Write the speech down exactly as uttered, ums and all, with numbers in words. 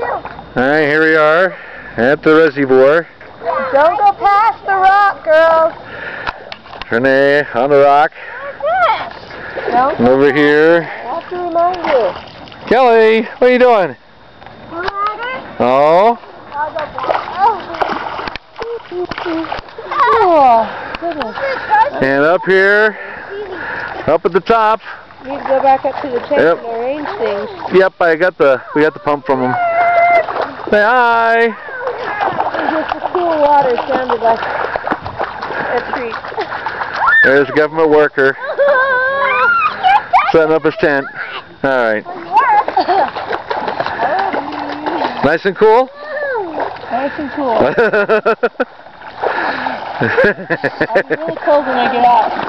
Alright, here we are at the reservoir. Don't go past the rock, girls. Renee on the rock. Don't And over here. I have to remind you. Kelly, what are you doing? Oh. Oh, goodness. And up here, up at the top. You need to go back up to the tent Yep. and arrange things. Yep, I got the, we got the pump from them. Say hi. Just the cool water sounded like a treat. There's a government worker setting up his tent. Alright. Nice and cool? Nice and cool. I'll be really cold when I get out.